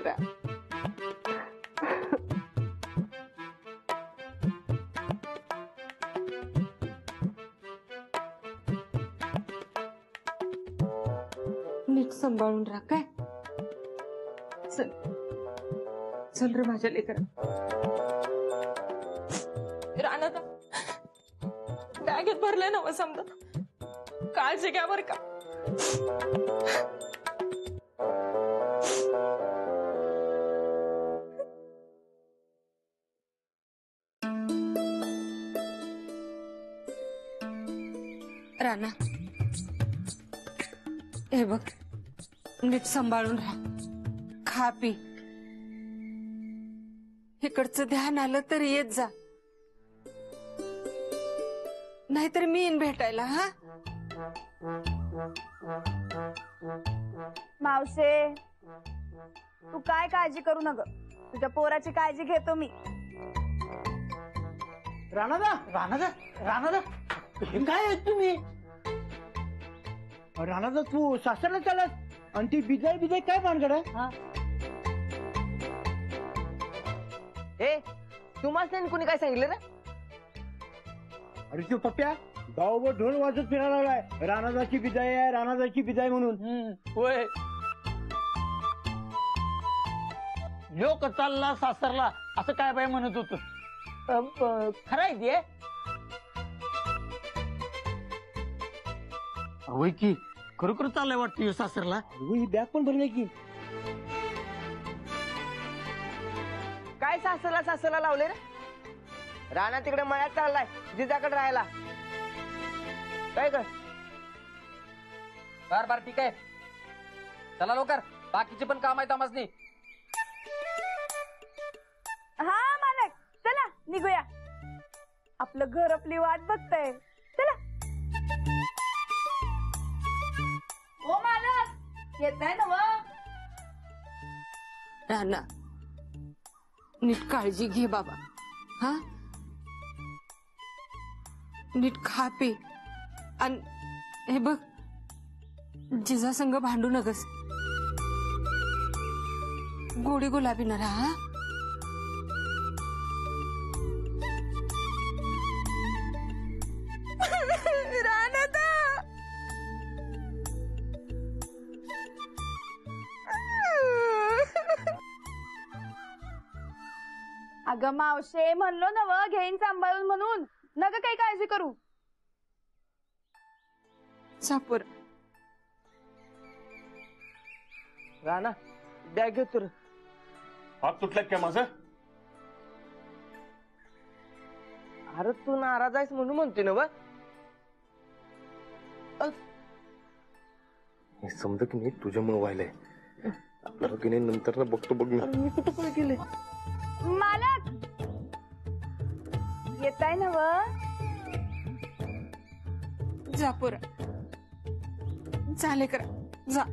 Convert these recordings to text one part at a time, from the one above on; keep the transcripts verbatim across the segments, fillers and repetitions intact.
लेकरा. नीट सांभाळून राहा काय. चल चल रे माझ्या लेकरा. रानात बॅगेत भरलंय ना मग समजा. काळजी घ्या बर का. राणा हे बघ नीट सांभाळून राहा. खा पी. इकडचं ध्यान आलं तर येत जा. नाहीतर मी येईन भेटायला. हा मावशे तू काय काळजी करू नका. तुझ्या पोराची काळजी घेतो मी. राणादा राणादा राणादा काय आहेत तुम्ही? राणादा तू सासरला चालत आणि ती बिजाई बिजाई काय भानगड आहे? ए तुम्हाला कुणी काय सांगितलं रे? अरे तू पप्प्या गावभर ढोल वाजत फिरायला लागलाय. राणादाची बिजाई आहे राणादाची बिजाई म्हणून. होय लोक चालला सासरला असं काय बाय म्हणत होत. खरं आहे ते. होय की खरोखर चाललंय वाटतं सासरला. ही बॅग पण भरली की काय सासरला सासरला लावले रे? राणा तिकडे मळ्यात चाललाय जिजाकडे राहायला. काय कर बर बर ठीक आहे. चला लवकर बाकीचे पण काम आहेत आम्हासनी. हा मालक चला निघूया. आपलं घर आपली वाट बघतय. चला. हो मालक येत आहे ना मग. राणा नीट काळजी घे बाबा. हा नीट खा पी. आणि हे बघ जिजा संग भांडू नगस. गोडी गुलाबी न राहा. राणादा अगं मावशे म्हणलो ना व घेईन सांभाळून म्हणून. नका काही काळजी करू. सापूर राणा बॅग घेतो रे. हात तुटल्यात काय माझं? अरे तू नाराज आहेस म्हणून म्हणते ना. हे समजा की नाही तुझ्यामुळे व्हायलंय. आपल्याला की नाही नंतर ना बघतो बघ ना. मी कुठं काय केलंय? मालक येत आहे ना व. जा पोरा झाले करा जा.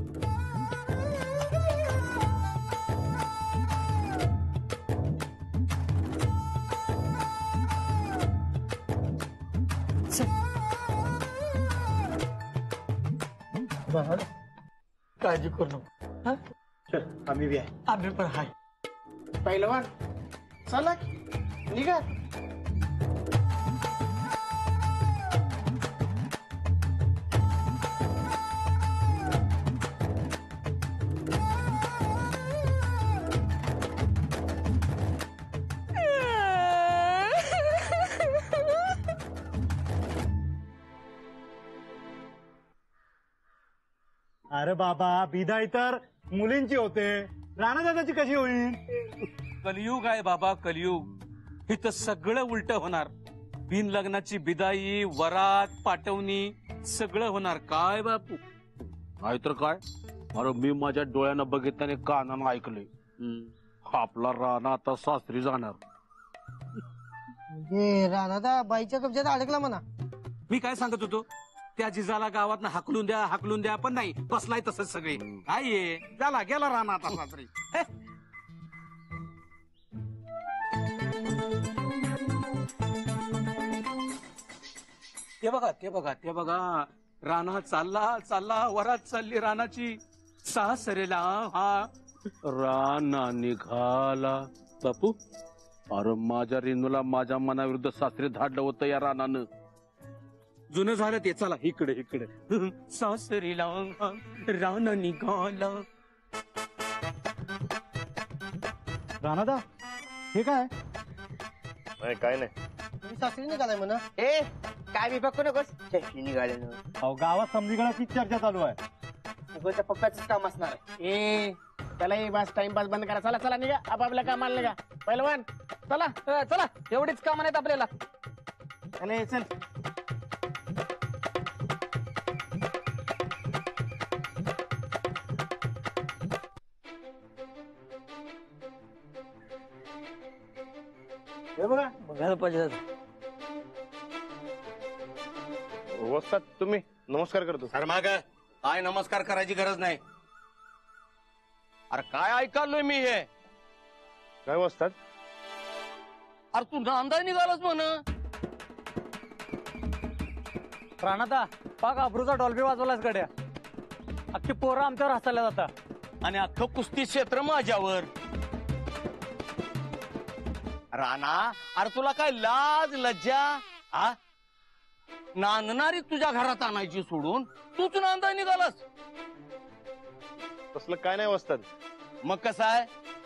काळजी करू नको. चल आम्ही बी आहे. आम्ही पण हाय. पहिलवान चला निघा. अरे बाबा बिदाई तर मुलींची होते. राणादादाची कशी होईल? कलियुग आहे बाबा कलियुग. इथं सगळं उलट होणार. बिन लग्नाची बिदाई वरात पाठवणी सगळं होणार. काय बापू नाहीतर काय. अरे मी माझ्या डोळ्यानं बघितल्याने कानानं ऐकलंय. आपला राणा आता सासरी जाणार. राणादा बाईच्या कब्जात अडकला म्हणा. मी काय सांगत होतो त्या जिजाला गावात हाकलून द्या हाकलून द्या पण नाही बसलाय तसंच सगळे. काय ये झाला गेला राणा आता सासरी. ते बघा ते बघा ते बघा राणा चालला चालला वरात चालली रानाची. सासरेला हा राणा निघाला बापू. अरे माझ्या रेणूला माझ्या मनाविरुद्ध सासरे धाडलं होतं या रानानं. जुनं झालं ते. चला इकडे इकडे. सासरीला राणा निघाला. राणादा हे काय नाही काय नाही. सासरी निघालाय म्हणा. ए काय बी बघू नकोस. चटणी निघाले ना. अहो गावात समजीगडाची चर्चा चालू आहे. उगाच पप्पाच काम असणार आहे. ए त्याला बस टाइमपास बंद करा. चला चला निघा आपापल्या कामाला निघा. पहिलवान चला अ, चला एवढीच कामं नाहीत आपल्याला. चले चल. हे बघा बघायला पाहिजे. वस्तात तुम्ही नमस्कार करतो. अरे माग काय नमस्कार करायची गरज नाही. अरे काय ऐकालोय मी हे. काय वस्तात? अरे तू नांदा निघालास म्हण. राणादा पाक अब्रूचा डॉल्बी वाजवलाच गड्या. अख्खी पोरं आमच्यावर हसायला जातात. आणि अख्खं कुस्ती क्षेत्र माझ्यावर. राणा अरे तुला काय लाज लज्जा हा. नांदणारी तुझ्या घरात आणायची सोडून तूच नांदा निघालास. तसलं काय नाही वस्तात. मग कसं आहे.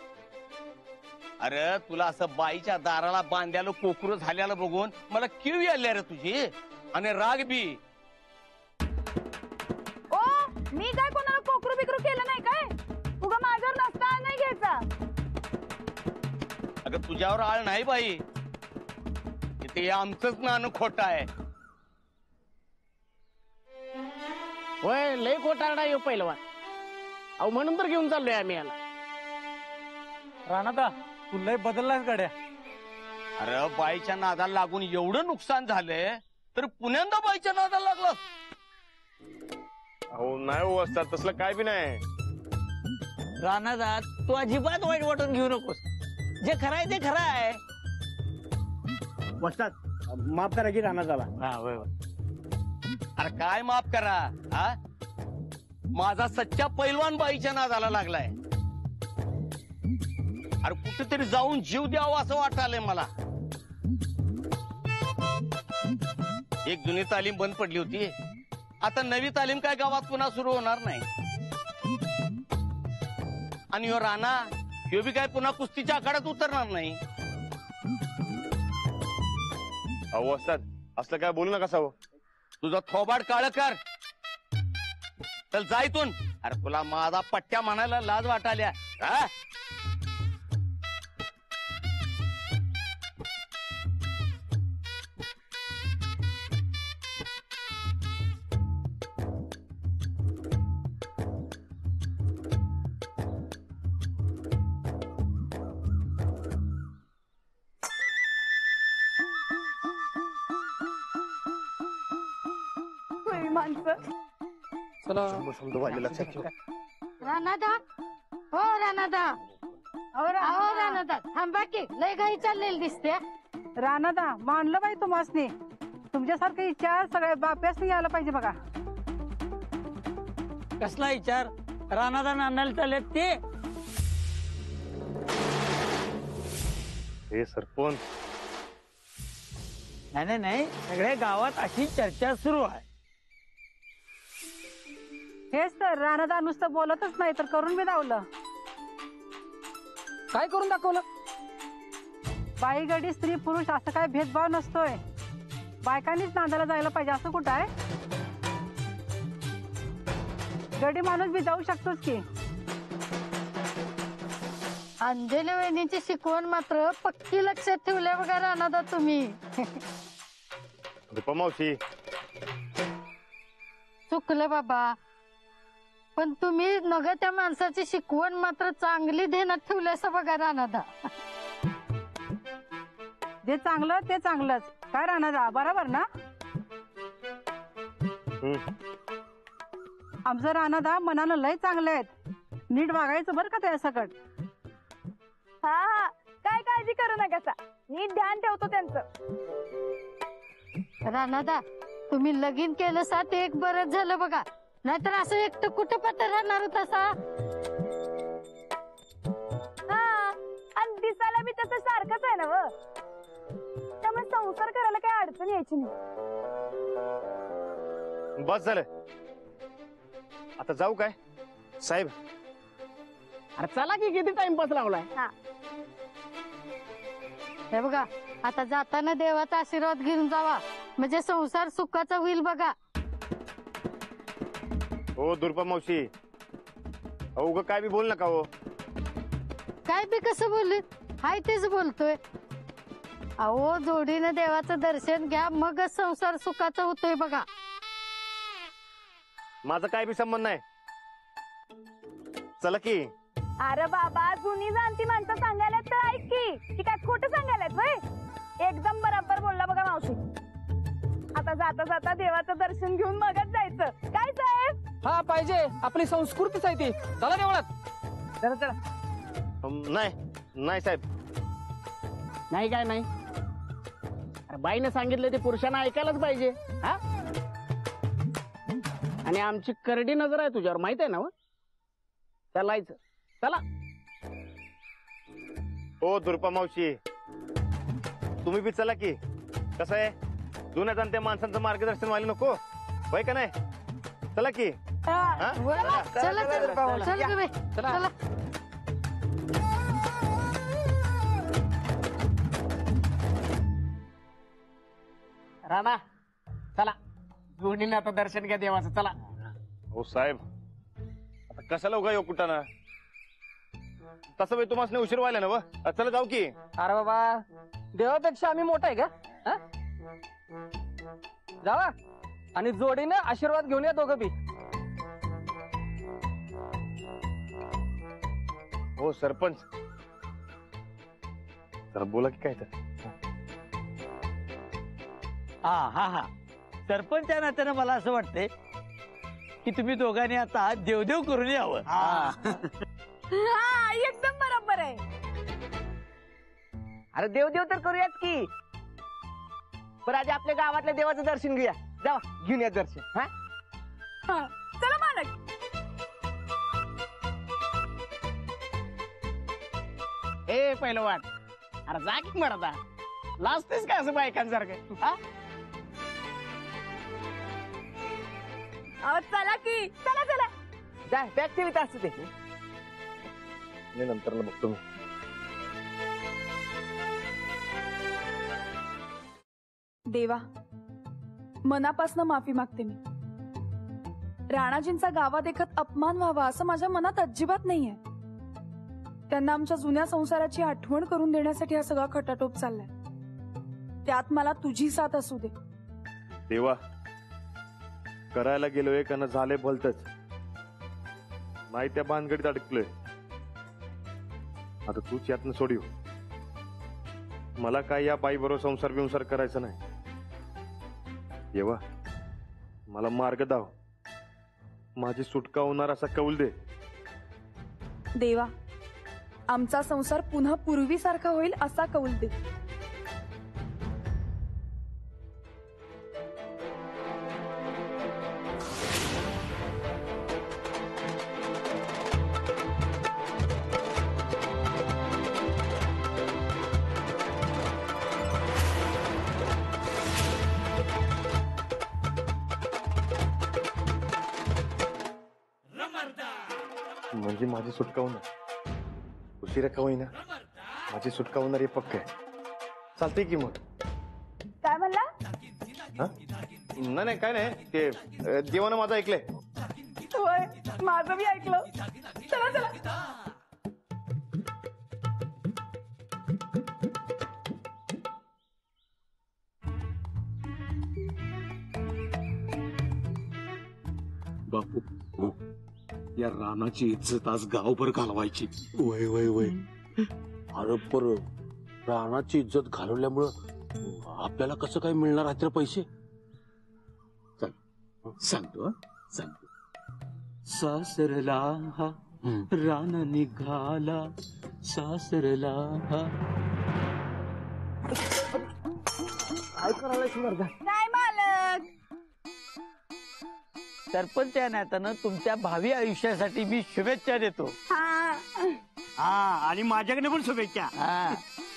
अरे तुला असं बाईच्या दाराला बांध्याला कोकरू झाल्याला बघून मला किव यायला रे तुझी. आणि राग बी. ओ मी काय कोणाला कोकरू बिकरू केलं नाही काय. उगा माझ्यावर नसता नाही घ्यायचा. अगं तुझ्यावर आळ नाही बाई. इथे आमचंच नाणं खोटं आहे. होय लय कोटारडा येऊ पहिलवान. अहो म्हणून तर घेऊन चाललोय आम्ही याला. राणादा तू लय बदललास गड्या. अरे बाईच्या नादाला लागून एवढं नुकसान झालंय तर पुण्यांदा बाईच्या नादाला लागलं. अहो नाही हो वस्तात तसलं काय बी नाही. राणादा तू अजिबात वाईट वाटून घेऊ नकोस. जे खरं आहे ते खरं आहे. वस्तात माफ करा की राणा झाला. अरे काय माफ करा हा. माझा सच्चा पैलवान बाईच्या नादाला लागलाय. अरे कुठेतरी जाऊन जीव द्यावा असं वाटायलंय मला. एक जुनी तालीम बंद पडली होती. आता नवी तालीम काय गावात पुन्हा सुरू होणार नाही. आणि ह्यो राणा ह्यो बी काय पुन्हा कुस्तीच्या आखाड्यात उतरणार नाही. अहो वस्तात असलं काय बोलू नका सावं. तुझा थोबाड काळ कर. चल जायतून. अरे तुला माझा पट्ट्या म्हणायला लाज वाटाल्या हा? होय माणसं. समजा वाजले लक्षात ठेव. राणादा हो राणादा अहो राणादा थांबा की लय घाई चाललेली दिसते. राणादा मानलं बाई तुम्हासनी. तुमच्यासारखं विचार सगळ्या बाप्यासनी यायला पाहिजे बघा. कसला विचार. राणादा नांदायला चालले ते. हे सरपंच नाही नाही नाही सगळ्या गावात अशी चर्चा सुरू आहे. हेच तर राणादा नुसतं बोलतच नाही तर करून मी दावलं. काय करून दाखवलं. बाई गडी स्त्री पुरुष असं काय भेदभाव नसतोय. बायकांनीच नांदायला जायला पाहिजे असं कुठं आहे. गडी माणूस बी जाऊ शकतोच की. अंजली वहिनीची शिकवण मात्र पक्की लक्षात ठेवल्या बघा राणादा तुम्ही. रुपा मावशी चुकलं बाबा. पण तुम्ही नग त्या माणसाची शिकवण मात्र चांगली ध्यानात ठेवली असं बघा राणादा. जे चांगलं ते चांगलंच. काय राणादा बरोबर ना. आमचं राणादा मनानं लय चांगले आहेत. नीट वागायचं बरं का त्या सकट. हा हा काय काळजी करू नका. नीट ध्यान ठेवतो त्यांचं. राणादा तुम्ही लगीन केलं सा ते एक बरंच झालं बघा. नाहीतर असं एकटं कुठं पत्ता राहणार होता सा. दिसायला बी तसं सारखंच आहे ना व त्यामुळे संसार करायला काही अडचण यायची नाही. बस झालं, आता जाऊ काय साहेब? अरे चला की, किती टाइमपास लावलाय. हे बघा, आता जाताना देवाचा आशीर्वाद घेऊन जावा, म्हणजे संसार सुखाचा होईल बघा. हो दुर्पा मावशी, अहो उगा काय बी बोल नका हो. काय बी कसं बोलले, हाय तेच बोलतोय. अहो जोडीनं देवाचं दर्शन घ्या, मगच संसार सुखाचा होतोय बघा. माझा काय बी संबंध नाही, चला की. अरे बाबा, जुनी जाणती माणसं सांगायला तर ऐक की, ती काय खोटं सांगायलात वय. एकदम बरोबर बोलला बघा मावशी. आता जाता जाता देवाचं दर्शन घेऊन मगच जायचं, काय साहेब? हा पाहिजे, आपली संस्कृतीच आहे ती. चला देवळात. चला चला. अम, नाही नाही साहेब. नाही काय नाही, अरे बाईने सांगितलं ते पुरुषांना ऐकायलाच पाहिजे. हा, आणि आमची करडी नजर आहे तुझ्यावर, माहित आहे ना व. चालायचं, चला. हो दुर्पा मावशी, तुम्ही बी चला की. कसं आहे, जुन्या जाणत्या माणसांचं मार्गदर्शन व्हायला नको होय का नाही? चला की. हा? चला चला चला, चला ग बाई, चला. राणा चला, जोडीने आता दर्शन घ्या देवाचं, चला. हो साहेब, आता कशाला उगा येऊ कुठाना? तसं वेळ तुम्हाला उशीर व्हायला ना व. चला जाऊ की. अरे बाबा, देवापेक्षा आम्ही मोठा आहे का? हा? जावा आणि जोडीनं आशीर्वाद घेऊन या दोघं बी. हो सरपंच, जरा बोला की काय तर. हा हा हा सरपंच या नात्यानं मला असं वाटतंय की तुम्ही दोघांनी आता देवदेव करून यावं. हा, एकदम बरोबर आहे. अरे देव देव तर करूयाच की. बरं आधी आपल्या गावातल्या देवाचं दर्शन घेऊया. जावा घेऊन या दर्शन. हा हा, चला मालक. ए पहिलवान, अरे जा की मरदा, लाजतेस काय असं बायकांसारखं? हा, अहो चला की, चला चला. जा बॅग ठेवीत असते ते. मी नंतर बघतो मी. देवा, मनापासनं माफी मागते मी. राणाजींचा गावादेखत अपमान व्हावा असं माझ्या मनात अजिबात नाहीये. त्यांना आमच्या जुन्या संसाराची आठवण करून देण्यासाठी हा सगळा खटाटोप चाललाय. त्यात मला तुझी साथ असू दे. देवा, करायला गेलोय का ना झाले भलतच. नाही त्या भानगडीत अडकलोय. आता तूच यातनं सोडीव. मला काय या बाई बरोबर संसार बिंसार करायचा नाही. देवा, मला मार्ग दाव. माझी सुटका होणार असा कौल दे. देवा, आमचा संसार पुन्हा पूर्वीसारखा होईल असा कौल दे. म्हणजे माझी सुटका होणार. उशिरा का होईना माझी सुटका होणार हे पक्क आहे. चालते की मग. काय म्हणला? हा? नाही नाही काय नाही, ते अ, देवानं माझं ऐकलंय. होय, माझं मी ऐकलं. चला चला. बापू, या रानाची इज्जत आज गावभर घालवायची. वय वय वय अरे पर रानाची इज्जत घालवल्यामुळं आपल्याला कसं काय मिळणार रात्र पैसे? चल सांगतो सांगतो. सासरला हा रान निघाला, सासरला हा. काय करायला सुंदर. नाही मालक. सरपंच या नात्यानं तुमच्या भावी आयुष्यासाठी मी शुभेच्छा देतो. हा हा आणि माझ्याकडे पण शुभेच्छा. हा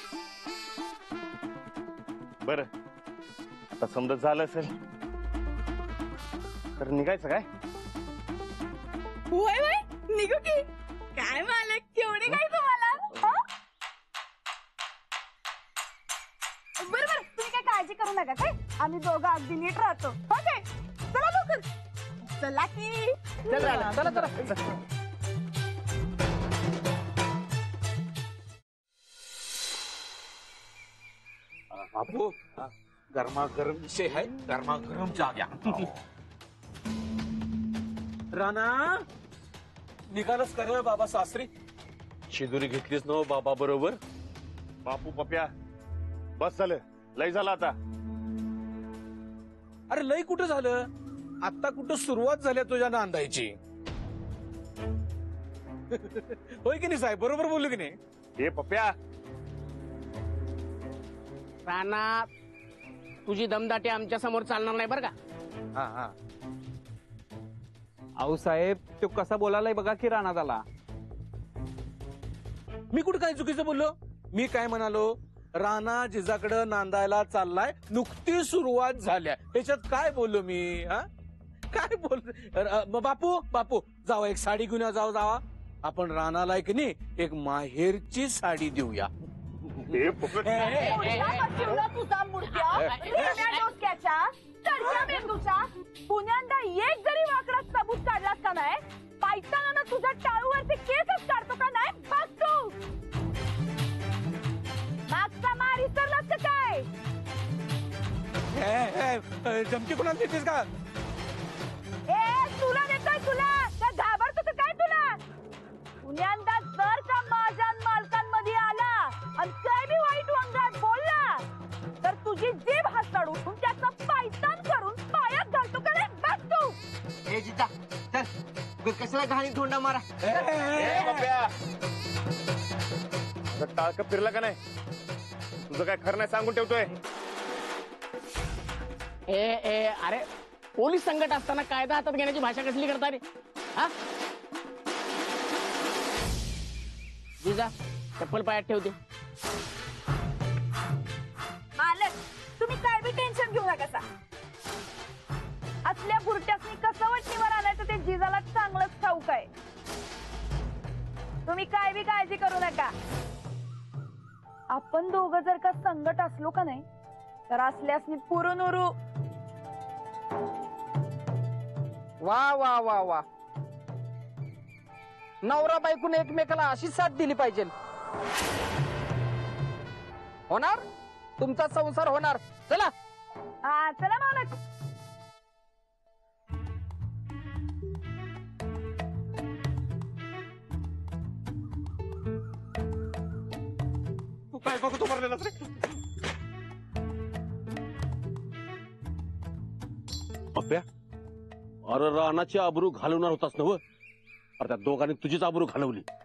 बर आता समजा झालं असेल तर निघायचं काय? होय होय निघू की. काय मालक केवढे काय तुम्हाला हा? बरं बरं तुम्ही काय काळजी करू नका काय. आम्ही दोघं अगदी नीट राहतो. हो काय चला लवकर चला की. चला चला चला. बापू गरमागरम विषय आहे. गरमागरम चहा घ्या. राणा निघालच कर बाबा सासरी. शिदुरी घेतलीच ना बाबा बरोबर. बापू पप्या बस झालं, लय झालं आता. अरे लय कुठं झालं, आता कुठं सुरुवात झाली तुझ्या नांदायची. होय की नाही साहेब, बरोबर बोललो की नाही. हे पप्या राणा तुझी दमदाटी आमच्या समोर चालणार नाही बरं का. हा हा अहो साहेब तो कसा बोलायलाय बघा की राणा झाला. मी कुठं काय चुकीचं बोललो. मी काय म्हणालो, राणा जिजाकडं नांदायला चाललाय, नुकती सुरुवात झाल्या, ह्याच्यात काय बोललो मी. हा काय बोल. अ, म बापू बापू जावा एक साडी घेऊन या. जावा जावा आपण राणाला एक नाही एक माहेरची साडी देऊया. हे पप्या एवढा बसवला तुझा मुडक्या रेड्या डोक्याच्या चढच्या मेंदूचा. पुण्यांदा एक जरी वाकडा सबूत काढलास का नाही, पायताना तुझ्या टाळूवरचे केसच काढतो का नाही बस तू. मागचा मार विसरलास का काय. ए, ए, जमकी कोणाला देतेस का. ए तुला देतोय तुला का घाबरतो तर काय तुला. पुण्यांदा जर का माझ्या मालकांमध्ये आला आणि काय बी वाईट वंगात बोलला तर तुझी जीभ हातात उठून त्याचा पायतान करून पायात घालतो का नाही बस तू. ए जिजा चल कशाला घाणी धोंडा मारा. पप्या टाळक फिरला का नाही, तुझं काय खरं नाही सांगून ठेवतोय. ए ए अरे पोलीस संकट असताना कायदा हातात घेण्याची भाषा कसली करता रे. हा जिजा चप्पल पायात ठेवते. मालक तुम्ही काय बी टेन्शन घेऊ नका सा. असल्या बुरट्यासनी कसं वटणीवर आणायचं ते जिजाला चांगलंच ठाऊक आहे. तुम्ही काय बी काळजी करू नका. आपण दोघं जर का संकट असलो का नाही तर असल्यासनी पुरून उरू. वा वा वा वा नवरा बायकोने एकमेकाला अशीच साथ दिली पाहिजे. होणार तुमचा संसार होणार. चला हा चला मालक. तू काय बघतो मारलेला रे. पप्या अरे रानाची आबरू घालवणार होतास ना व. अरे त्या दोघांनी तुझीच आबरू घालवली.